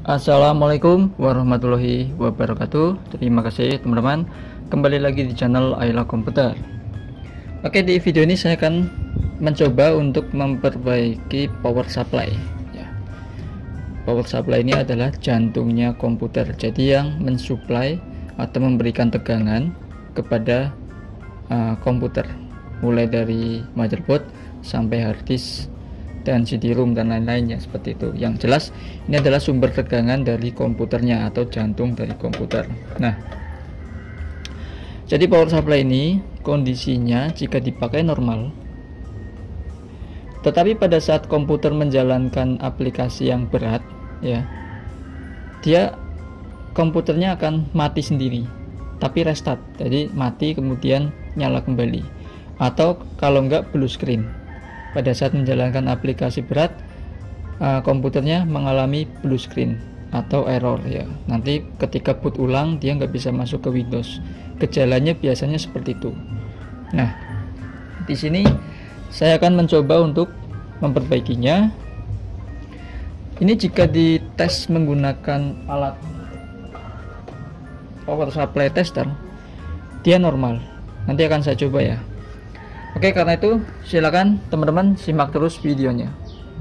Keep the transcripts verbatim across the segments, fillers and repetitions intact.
Assalamualaikum warahmatullahi wabarakatuh. Terima kasih teman-teman, kembali lagi di channel Ayla Komputer. Oke, di video ini saya akan mencoba untuk memperbaiki power supply ya. Power supply ini adalah jantungnya komputer, jadi yang mensuplai atau memberikan tegangan kepada uh, komputer, mulai dari motherboard sampai hard disk dan C D ROM dan lain-lainnya, seperti itu. Yang jelas ini adalah sumber tegangan dari komputernya atau jantung dari komputer. Nah, jadi power supply ini kondisinya jika dipakai normal, tetapi pada saat komputer menjalankan aplikasi yang berat ya, dia komputernya akan mati sendiri, tapi restart, jadi mati kemudian nyala kembali, atau kalau enggak blue screen. Pada saat menjalankan aplikasi berat, uh, komputernya mengalami blue screen atau error ya. Nanti ketika boot ulang dia nggak bisa masuk ke Windows. Gejalanya biasanya seperti itu. Nah, di sini saya akan mencoba untuk memperbaikinya. Ini jika dites menggunakan alat power supply tester, dia normal. Nanti akan saya coba ya. Oke, karena itu silakan teman-teman simak terus videonya.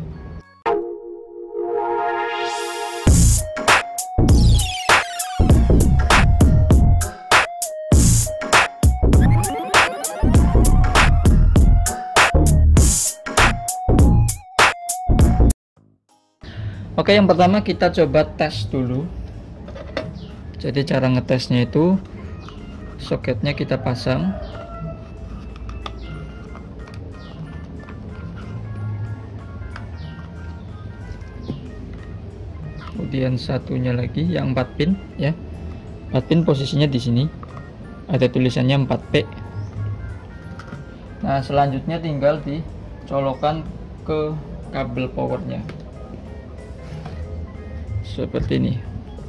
Oke, yang pertama kita coba tes dulu. Jadi cara ngetesnya itu soketnya kita pasang. Kemudian satunya lagi yang empat pin ya. empat pin posisinya di sini. Ada tulisannya empat P. Nah, selanjutnya tinggal dicolokkan ke kabel powernya. Seperti ini.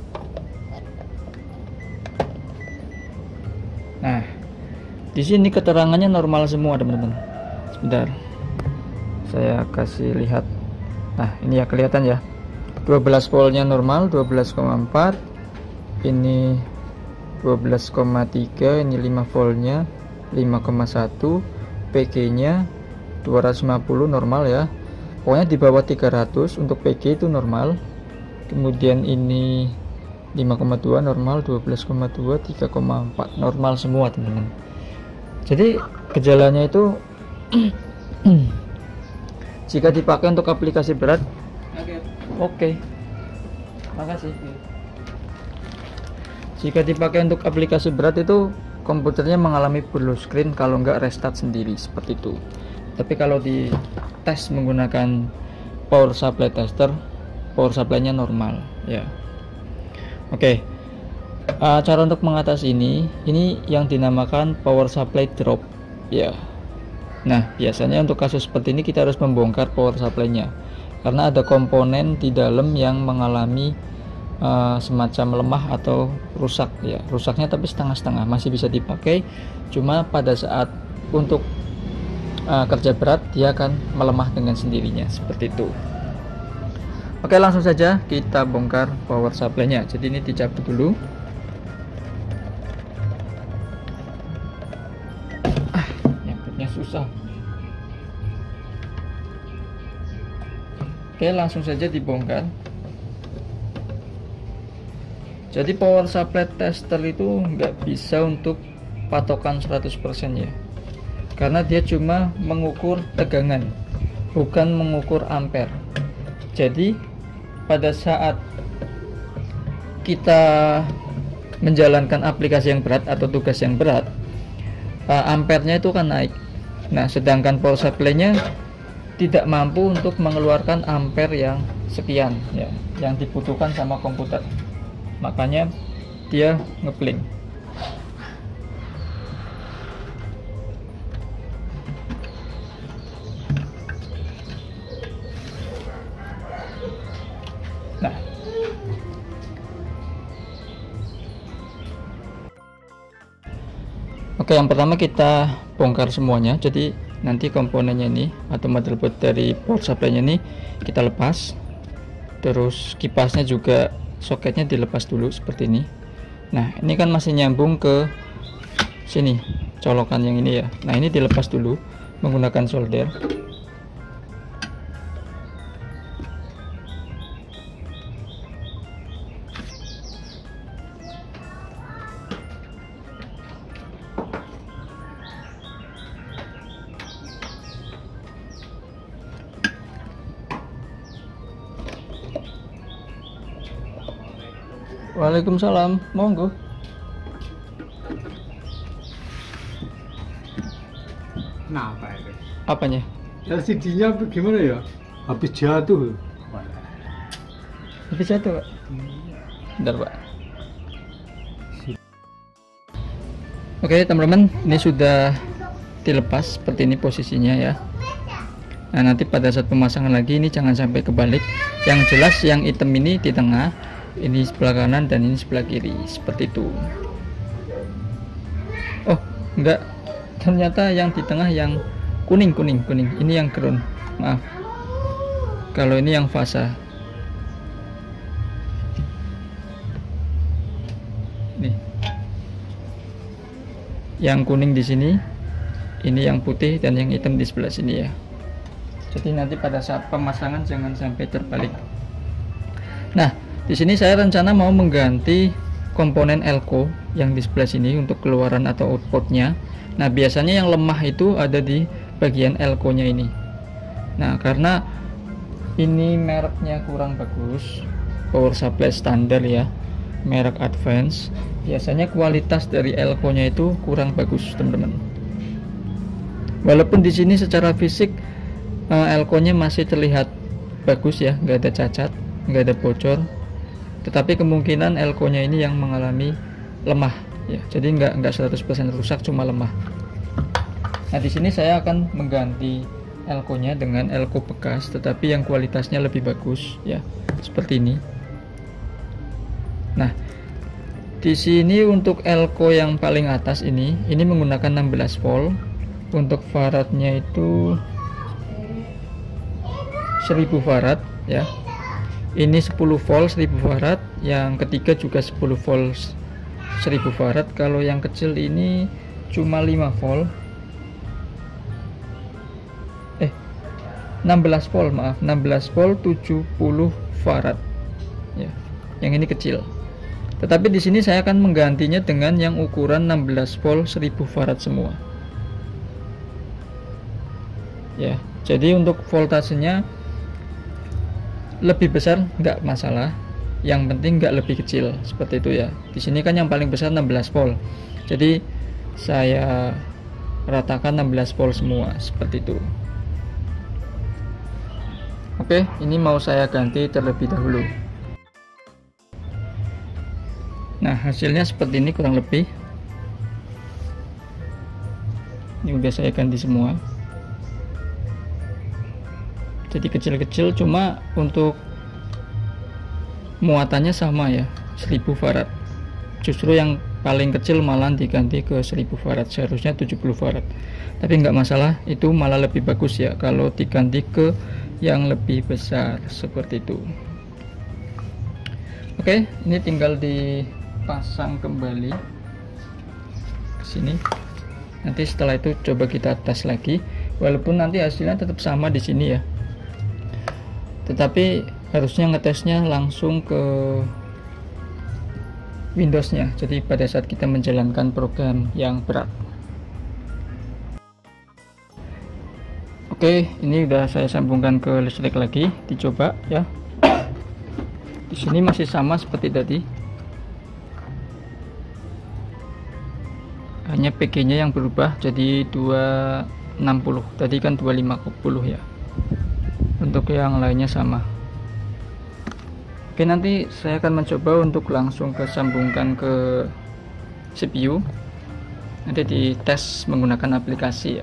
Nah, di sini keterangannya normal semua, teman-teman. Sebentar. Saya kasih lihat. Nah, ini ya kelihatan ya. dua belas voltnya normal, dua belas koma empat, ini dua belas koma tiga, ini lima voltnya, lima koma satu, P G nya dua ratus lima puluh normal ya, pokoknya di bawah tiga ratus untuk P G itu normal. Kemudian ini lima koma dua normal, dua belas koma dua, tiga koma empat normal semua, teman-teman. Jadi gejalanya itu jika dipakai untuk aplikasi berat, oke, makasih. Jika dipakai untuk aplikasi berat itu komputernya mengalami blue screen kalau nggak restart sendiri, seperti itu. Tapi kalau di tes menggunakan power supply tester, power supply-nya normal ya. Oke, uh, cara untuk mengatasi ini, ini yang dinamakan power supply drop ya. Nah, biasanya untuk kasus seperti ini kita harus membongkar power supply-nya, karena ada komponen di dalam yang mengalami uh, semacam lemah atau rusak ya. Rusaknya tapi setengah-setengah, masih bisa dipakai, cuma pada saat untuk uh, kerja berat dia akan melemah dengan sendirinya, seperti itu. Oke, langsung saja kita bongkar power supply-nya. Jadi ini dicabut dulu. Ah, nyangkutnya susah. Oke, langsung saja dibongkar. Jadi power supply tester itu nggak bisa untuk patokan seratus persen ya, karena dia cuma mengukur tegangan, bukan mengukur ampere. Jadi pada saat kita menjalankan aplikasi yang berat atau tugas yang berat, ampernya itu kan naik. Nah, sedangkan power supply-nya tidak mampu untuk mengeluarkan ampere yang sekian ya, yang dibutuhkan sama komputer. Makanya dia ngeblink. Nah, oke, yang pertama kita bongkar semuanya. Jadi nanti komponennya ini atau motherboard dari power supply-nya ini kita lepas, terus kipasnya juga soketnya dilepas dulu seperti ini. Nah, ini kan masih nyambung ke sini, colokan yang ini ya. Nah, ini dilepas dulu menggunakan solder. Waalaikumsalam, monggo. Nah, apa itu? Apanya? L C D-nya gimana ya? Habis jatuh. Habis jatuh, Pak. Bentar, Pak. Oke, teman-teman, ini sudah dilepas seperti ini posisinya ya. Nah, nanti pada saat pemasangan lagi ini jangan sampai kebalik. Yang jelas yang hitam ini di tengah, ini sebelah kanan dan ini sebelah kiri, seperti itu. Oh, enggak, ternyata yang di tengah yang kuning kuning kuning ini yang ground, maaf. Kalau ini yang fasa. Nih, yang kuning di sini, ini yang putih, dan yang hitam di sebelah sini ya. Jadi nanti pada saat pemasangan jangan sampai terbalik. Nah, di sini saya rencana mau mengganti komponen elko yang di sebelah sini untuk keluaran atau outputnya. Nah, biasanya yang lemah itu ada di bagian elko-nya ini. Nah, karena ini mereknya kurang bagus, power supply standar ya, merek Advance, biasanya kualitas dari elko-nya itu kurang bagus, teman-teman. Walaupun di sini secara fisik elko-nya masih terlihat bagus ya, nggak ada cacat, nggak ada bocor, tetapi kemungkinan elko-nya ini yang mengalami lemah ya, jadi nggak nggak seratus persen rusak, cuma lemah. Nah, di sini saya akan mengganti elko-nya dengan elko bekas, tetapi yang kualitasnya lebih bagus ya, seperti ini. Nah, di sini untuk elko yang paling atas ini, ini menggunakan enam belas volt. Untuk faradnya itu seribu farad ya. Ini sepuluh volt seribu farad, yang ketiga juga sepuluh volt seribu farad. Kalau yang kecil ini cuma lima volt. Eh, enam belas volt, maaf, enam belas volt tujuh puluh farad. Ya. Yang ini kecil. Tetapi di sini saya akan menggantinya dengan yang ukuran enam belas volt seribu farad semua. Ya, jadi untuk voltasenya lebih besar nggak masalah, yang penting nggak lebih kecil, seperti itu ya. Di sini kan yang paling besar enam belas volt, jadi saya ratakan enam belas volt semua, seperti itu. Oke, ini mau saya ganti terlebih dahulu. Nah, hasilnya seperti ini kurang lebih. Ini udah saya ganti semua. Jadi kecil-kecil, cuma untuk muatannya sama ya, seribu farad. Justru yang paling kecil malah diganti ke seribu farad, seharusnya tujuh puluh farad. Tapi nggak masalah, itu malah lebih bagus ya kalau diganti ke yang lebih besar, seperti itu. Oke, ini tinggal dipasang kembali ke sini. Nanti setelah itu coba kita tes lagi, walaupun nanti hasilnya tetap sama di sini ya. Tetapi harusnya ngetesnya langsung ke Windows-nya, jadi pada saat kita menjalankan program yang berat. Oke, ini udah saya sambungkan ke listrik lagi, dicoba ya. Di sini masih sama seperti tadi, hanya P G-nya yang berubah jadi dua enam puluh, tadi kan dua lima puluh ya. Untuk yang lainnya sama. Oke, nanti saya akan mencoba untuk langsung ke sambungkan ke C P U. Nanti dites menggunakan aplikasi ya.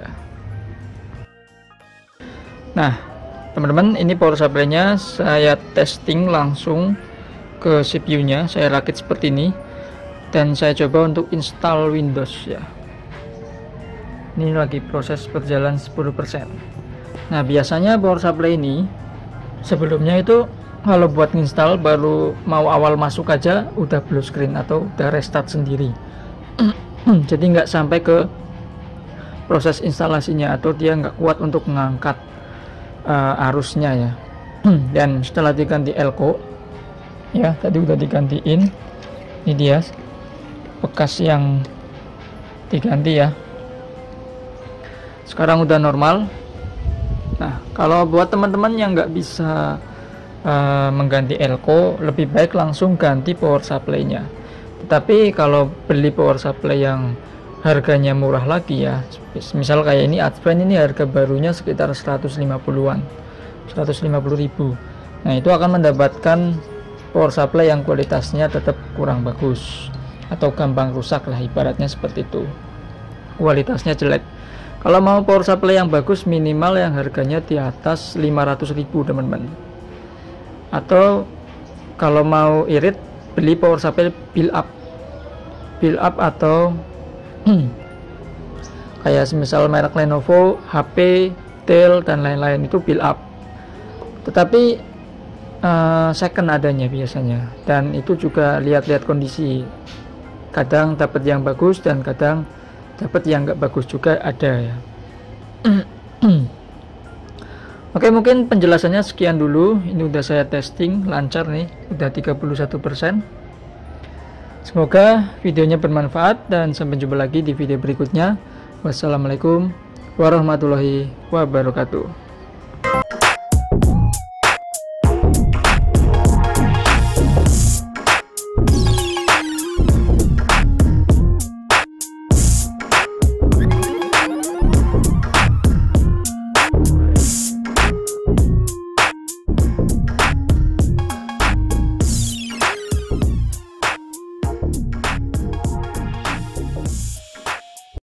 Nah, teman-teman, ini power supply-nya saya testing langsung ke C P U-nya. Saya rakit seperti ini dan saya coba untuk install Windows ya. Ini lagi proses berjalan sepuluh persen. Nah, biasanya power supply ini sebelumnya itu kalau buat install baru mau awal masuk aja udah blue screen atau udah restart sendiri. Jadi nggak sampai ke proses instalasinya atau dia nggak kuat untuk mengangkat uh, arusnya ya. Dan setelah diganti elko ya, tadi udah digantiin, ini dia bekas yang diganti ya, sekarang udah normal. Nah, kalau buat teman-teman yang nggak bisa uh, mengganti elko, lebih baik langsung ganti power supply-nya. Tetapi kalau beli power supply yang harganya murah lagi ya, misal kayak ini Advent, ini harga barunya sekitar seratus lima puluhan, seratus lima puluh ribu. Nah, itu akan mendapatkan power supply yang kualitasnya tetap kurang bagus atau gampang rusak lah, ibaratnya seperti itu, kualitasnya jelek. Kalau mau power supply yang bagus, minimal yang harganya di atas lima ratus ribu teman-teman. Atau kalau mau irit, beli power supply build up build up atau kayak semisal merek Lenovo, H P, Dell dan lain-lain, itu build up. Tetapi uh, second adanya biasanya, dan itu juga lihat-lihat kondisi. Kadang dapat yang bagus dan kadang dapat yang nggak bagus juga ada ya. Oke, mungkin penjelasannya sekian dulu. Ini udah saya testing lancar nih, udah tiga puluh satu persen. Semoga videonya bermanfaat dan sampai jumpa lagi di video berikutnya. Wassalamualaikum warahmatullahi wabarakatuh.